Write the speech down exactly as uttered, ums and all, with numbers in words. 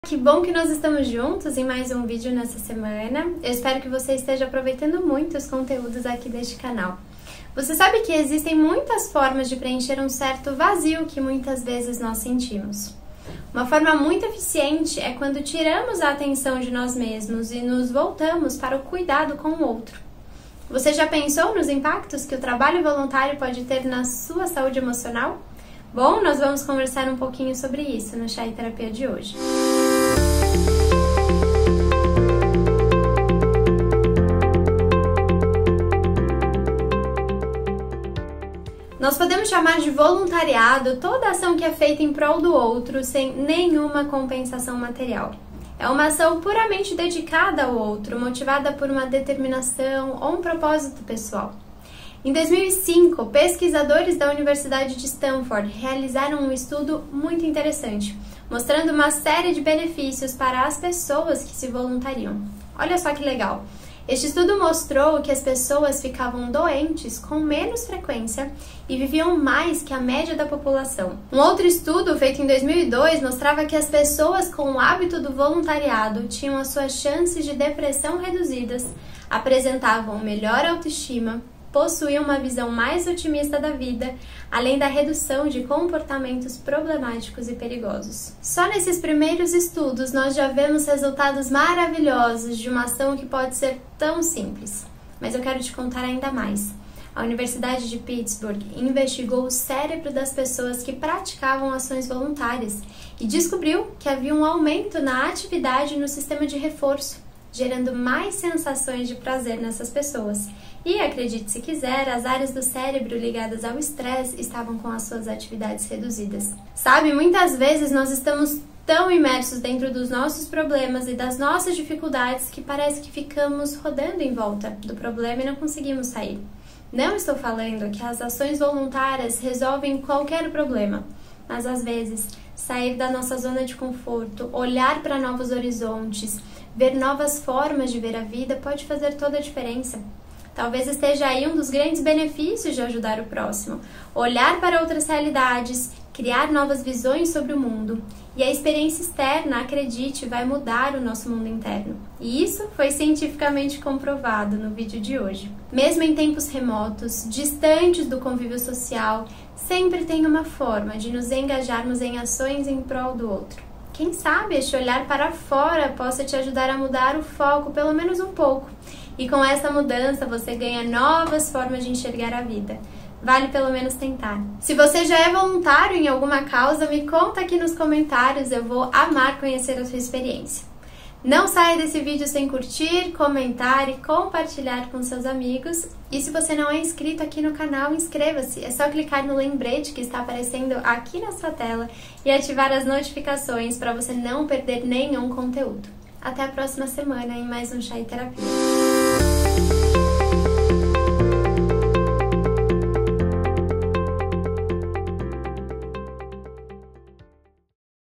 Que bom que nós estamos juntos em mais um vídeo nessa semana. Eu espero que você esteja aproveitando muito os conteúdos aqui deste canal. Você sabe que existem muitas formas de preencher um certo vazio que muitas vezes nós sentimos. Uma forma muito eficiente é quando tiramos a atenção de nós mesmos e nos voltamos para o cuidado com o outro. Você já pensou nos impactos que o trabalho voluntário pode ter na sua saúde emocional? Bom, nós vamos conversar um pouquinho sobre isso no Chá e Terapia de hoje. Nós podemos chamar de voluntariado toda ação que é feita em prol do outro sem nenhuma compensação material. É uma ação puramente dedicada ao outro, motivada por uma determinação ou um propósito pessoal. Em dois mil e cinco, pesquisadores da Universidade de Stanford realizaram um estudo muito interessante, mostrando uma série de benefícios para as pessoas que se voluntariam. Olha só que legal! Este estudo mostrou que as pessoas ficavam doentes com menos frequência e viviam mais que a média da população. Um outro estudo, feito em dois mil e dois, mostrava que as pessoas com o hábito do voluntariado tinham as suas chances de depressão reduzidas, apresentavam melhor autoestima, possuíam uma visão mais otimista da vida, além da redução de comportamentos problemáticos e perigosos. Só nesses primeiros estudos nós já vemos resultados maravilhosos de uma ação que pode ser tão simples. Mas eu quero te contar ainda mais. A Universidade de Pittsburgh investigou o cérebro das pessoas que praticavam ações voluntárias e descobriu que havia um aumento na atividade no sistema de reforço, gerando mais sensações de prazer nessas pessoas. E, acredite se quiser, as áreas do cérebro ligadas ao estresse estavam com as suas atividades reduzidas. Sabe, muitas vezes nós estamos tão imersos dentro dos nossos problemas e das nossas dificuldades que parece que ficamos rodando em volta do problema e não conseguimos sair. Não estou falando que as ações voluntárias resolvem qualquer problema, mas às vezes sair da nossa zona de conforto, olhar para novos horizontes, ver novas formas de ver a vida pode fazer toda a diferença. Talvez esteja aí um dos grandes benefícios de ajudar o próximo. Olhar para outras realidades, criar novas visões sobre o mundo. E a experiência externa, acredite, vai mudar o nosso mundo interno. E isso foi cientificamente comprovado no vídeo de hoje. Mesmo em tempos remotos, distantes do convívio social, sempre tem uma forma de nos engajarmos em ações em prol do outro. Quem sabe este olhar para fora possa te ajudar a mudar o foco pelo menos um pouco. E com essa mudança você ganha novas formas de enxergar a vida. Vale pelo menos tentar. Se você já é voluntário em alguma causa, me conta aqui nos comentários, eu vou amar conhecer a sua experiência. Não saia desse vídeo sem curtir, comentar e compartilhar com seus amigos. E se você não é inscrito aqui no canal, inscreva-se. É só clicar no lembrete que está aparecendo aqui na sua tela e ativar as notificações para você não perder nenhum conteúdo. Até a próxima semana em mais um Chá e Terapia.